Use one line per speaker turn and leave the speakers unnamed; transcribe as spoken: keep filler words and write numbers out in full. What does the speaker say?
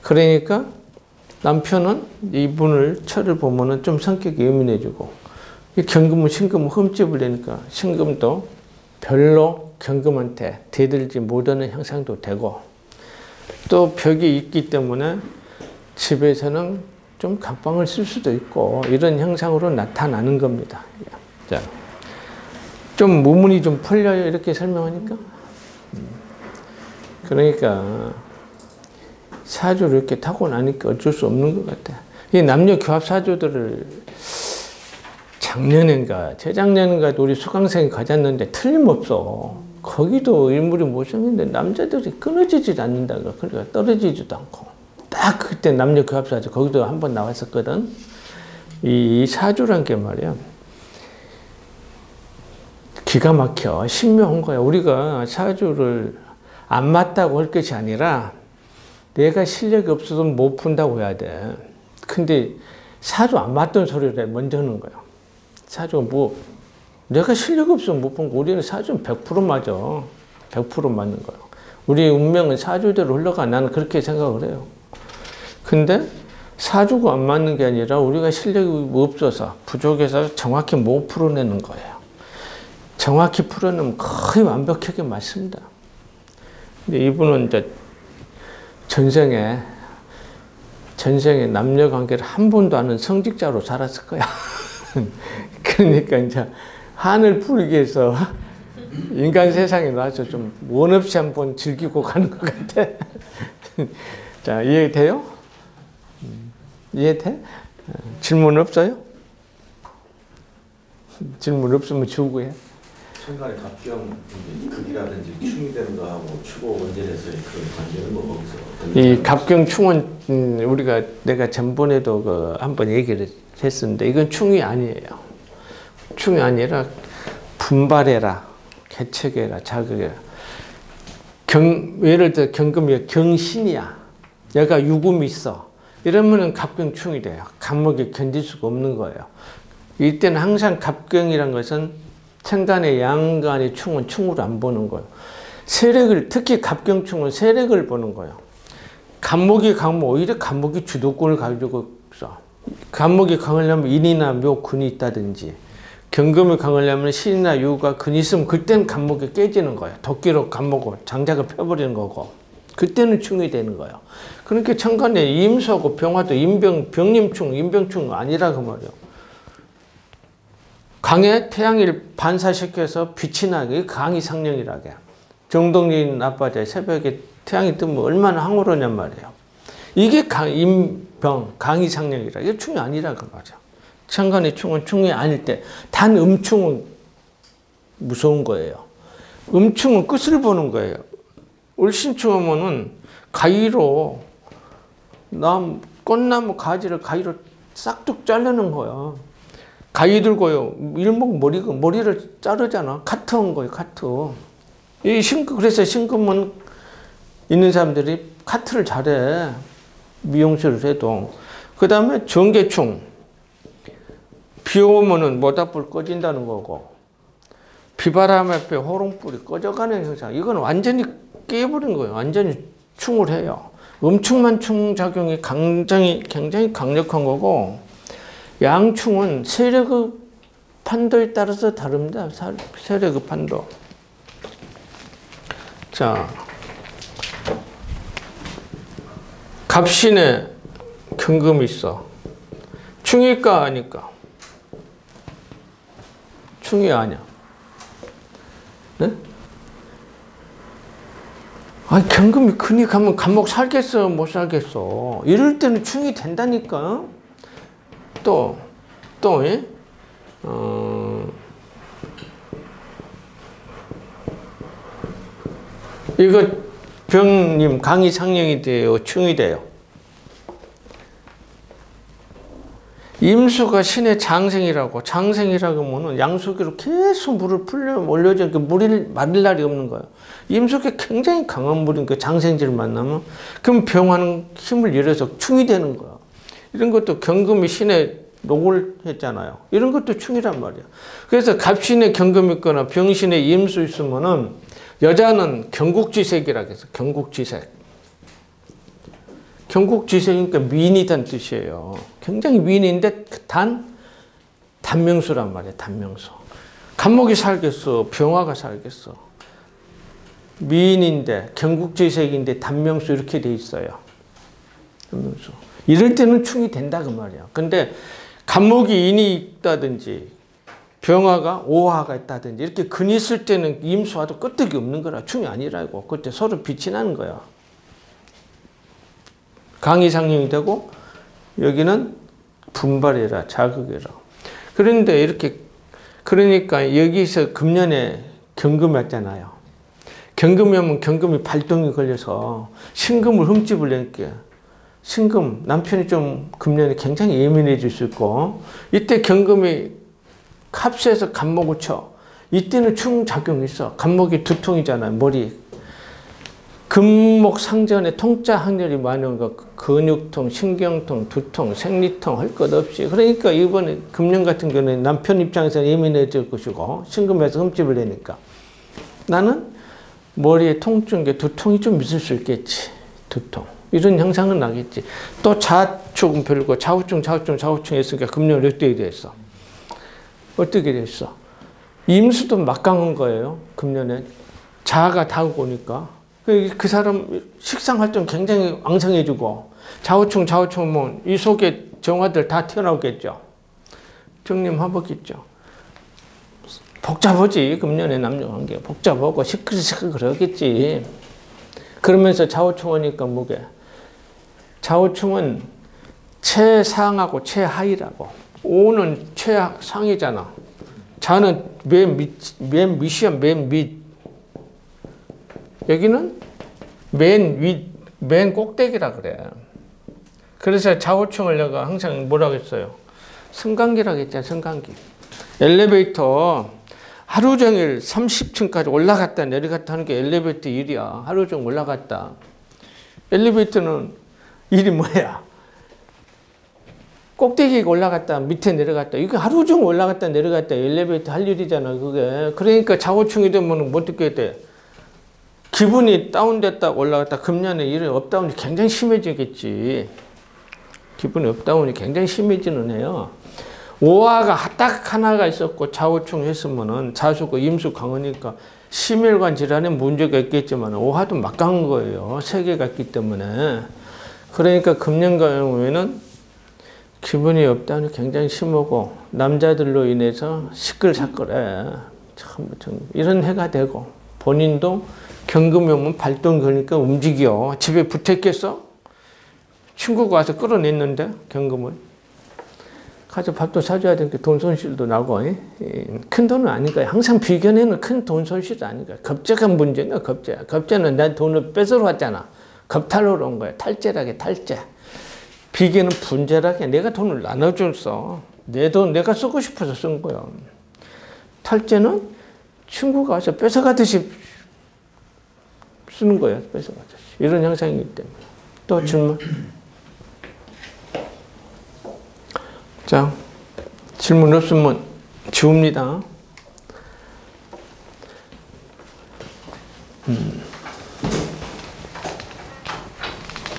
그러니까 남편은 이분을 철을 보면은 좀 성격이 예민해지고, 이 경금은 신금은 흠집을 내니까 신금도 별로 경금한테 대들지 못하는 형상도 되고, 또 벽이 있기 때문에 집에서는 좀 각방을 쓸 수도 있고, 이런 형상으로 나타나는 겁니다. 자, 좀 무문이 좀 풀려요, 이렇게 설명하니까. 그러니까 사주를 이렇게 타고나니까 어쩔 수 없는 것 같아. 이 남녀 교합 사주들을 작년인가 재작년인가 우리 수강생이 가졌는데 틀림없어. 거기도 인물이 못생겼는데 남자들이 끊어지지 않는다고. 그러니까 떨어지지도 않고. 딱 그때 남녀 교합 사주 거기도 한번 나왔었거든. 이 사주란 게 말이야, 기가 막혀. 신묘한 거야. 우리가 사주를 안 맞다고 할 것이 아니라 내가 실력이 없어서 못 푼다고 해야 돼. 근데 사주 안 맞던 소리를 먼저 하는 거야. 사주가 뭐, 내가 실력이 없으면 못 푼 거. 우리는 사주는 백 퍼센트 맞아. 백 퍼센트 맞는 거야. 우리 운명은 사주대로 흘러가. 나는 그렇게 생각을 해요. 근데 사주가 안 맞는 게 아니라 우리가 실력이 없어서, 부족해서 정확히 못 풀어내는 거예요. 정확히 풀어내면 거의 완벽하게 맞습니다. 근데 이분은 이제 전생에, 전생에 남녀 관계를 한 번도 안 한 성직자로 살았을 거야. 그러니까 이제 한을 풀기 위해서 인간 세상에 나와서 좀 원 없이 한번 즐기고 가는 것 같아. 자, 이해돼요? 이해돼? 질문 없어요? 질문 없으면 주고 해.
천간의 갑경 극이라든지 충이 되는 거하고 추고 원전에서의 그 관계는 뭐 거기서
이 갑경 충은 음, 우리가 내가 전번에도 그 한번 얘기를 했었는데 이건 충이 아니에요. 충이 아니라 분발해라, 개척해라, 자극해라. 경, 예를 들어 경금이 경신이야. 얘가 유금이 있어. 이러면은 갑경충이 돼요. 감목이 견딜 수가 없는 거예요. 이때는 항상 갑경이란 것은 천간의 양간의 충은 충으로 안 보는 거예요. 세력을, 특히 갑경충은 세력을 보는 거예요. 간목이 강하면 오히려 간목이 주도권을 가지고 있어. 간목이 강하려면 인이나 묘, 근이 있다든지, 경금이 강하려면 신이나 유가 근이 있으면 그때는 간목이 깨지는 거예요. 도끼로 간목을 장작을 펴버리는 거고, 그때는 충이 되는 거예요. 그러니까 천간에 임수하고 병화도 임병, 병림충, 임병충 아니라 그 말이에요. 강에 태양을 반사시켜서 빛이 나게, 강이 상령이라게. 정동진 아빠제 새벽에 태양이 뜨면 얼마나 황홀하냔 말이에요. 이게 강, 임병, 강이 상령이라. 이게 충이 아니라 그 말이야. 천간의 충은 충이 아닐 때, 단 음충은 무서운 거예요. 음충은 끝을 보는 거예요. 을신충하면은 가위로, 나무, 꽃나무 가지를 가위로 싹둑 자르는 거야. 가위 들고요. 일목 머리가, 머리를 자르잖아. 카트한 거예요, 카트. 이 신금, 그래서 신금은 있는 사람들이 카트를 잘해. 미용실을 해도. 그 다음에 정계충. 비 오면은 모닥불 꺼진다는 거고. 비바람 앞에 호롱불이 꺼져가는 현상. 이건 완전히 깨버린 거예요. 완전히 충을 해요. 음충만 충작용이 굉장히, 굉장히 강력한 거고, 양충은 세력의 판도에 따라서 다릅니다. 세력의 판도. 자, 갑신에 경금이 있어. 충일까 아니까? 충이 아니야. 네? 아니, 경금이 크니 가면 간목 살겠어, 못 살겠어. 이럴 때는 충이 된다니까. 또, 또, 예? 어, 이거 병님, 강이 상령이 돼요, 충이 돼요. 임수가 신의 장생이라고, 장생이라고 하면은 양수기로 계속 물을 풀려 올려줘. 물이 마를 날이 없는 거예요. 임수기 굉장히 강한 물인 그 장생지를 만나면, 그럼 병하는 힘을 잃어서 충이 되는 거야. 이런 것도 경금이 신의 녹을 했잖아요. 이런 것도 충이란 말이야. 그래서 갑신에 경금이 있거나 병신에 임수 있으면은 여자는 경국지색이라고 해서 경국지색. 경국지색이니까 미인이란 뜻이에요. 굉장히 미인인데 단 단명수란 말이에요. 단명수. 감목이 살겠어? 병화가 살겠어? 미인인데 경국지색인데 단명수 이렇게 돼 있어요. 단명수. 이럴 때는 충이 된다 그 말이야. 근데 감목이 인이 있다든지 병화가 오화가 있다든지 이렇게 근이 있을 때는 임수화도 끄떡이 없는 거라 충이 아니라고. 그때 서로 빛이 나는 거야. 강의상령이 되고 여기는 분발이라 자극이라. 그런데 이렇게 그러니까 여기서 금년에 경금이 왔잖아요. 경금이 오면 경금이 발동이 걸려서 신금을 흠집을 내니까 신금 남편이 좀 금년에 굉장히 예민해질 수 있고 이때 경금이 합세해서 간목을 쳐. 이때는 충작용이 있어. 간목이 두통이잖아요. 머리. 금목 상전에 통자 확률이 많은 거 근육통, 신경통, 두통, 생리통 할 것 없이. 그러니까 이번에 금년 같은 경우는 남편 입장에서는 예민해질 것이고 신금에서 흠집을 내니까 나는 머리에 통증, 두통이 좀 있을 수 있겠지. 두통. 이런 현상은 나겠지. 또 좌측은 별거, 좌우증, 좌우증, 좌우증 했으니까 금년 어떻게 됐어? 어떻게 됐어? 임수도 막강한 거예요. 금년에. 자아가 다가오니까. 그 사람 식상 활동 굉장히 왕성해지고 좌우충 좌우충은 이 속에 정화들 다 튀어나오겠죠. 정림화복겠죠. 복잡하지. 금년에 남녀관계 복잡하고 시끌시끌 그러겠지. 그러면서 좌우충하니까 뭐게? 좌우충은 최상하고 최하위라고. 오는 최상이잖아. 자는 맨 밑, 맨 밑이야, 맨 밑. 여기는 맨 윗, 맨 꼭대기라 그래. 그래서 좌우층을 내가 항상 뭐라고 했어요? 승강기라고 했잖아, 승강기. 엘리베이터 하루 종일 삼십 층까지 올라갔다 내려갔다 하는 게 엘리베이터 일이야. 하루 종일 올라갔다. 엘리베이터는 일이 뭐야? 꼭대기에 올라갔다 밑에 내려갔다. 이거 하루 종일 올라갔다 내려갔다 엘리베이터 할 일이잖아, 그게. 그러니까 좌우층이 되면 뭐 어떻게 돼? 기분이 다운됐다 올라갔다. 금년에 이런 업다운이 굉장히 심해지겠지. 기분이 업다운이 굉장히 심해지는 해요. 오화가 딱 하나가 있었고 좌우충 했으면은 자수고 임수 강하니까 심혈관 질환에 문제가 있겠지만 오화도 막강한 거예요. 세 개가 있기 때문에. 그러니까 금년 경우에는 기분이 업다운이 굉장히 심하고 남자들로 인해서 시끌사끌해. 참, 참 이런 해가 되고 본인도 경금이 오면 발동 걸리니까 움직여. 집에 붙어있겠어? 친구가 와서 끌어냈는데 경금을. 가서 밥도 사줘야 되니까 돈 손실도 나고. 큰 돈은 아니니까. 항상 비견에는 큰 돈 손실이 아니니까. 겁재가 문제인가 겁재. 겁재는 내 돈을 뺏으러 왔잖아. 겁탈로 온 거야. 탈재라게 탈재. 비견은 분재라게 내가 돈을 나눠줬어. 내 돈 내가 쓰고 싶어서 쓴 거야. 탈재는 친구가 와서 뺏어가듯이 쓰는 거예요. 뺏어가듯이. 이런 현상이기 때문에. 또 질문? 자, 질문 없으면 지웁니다.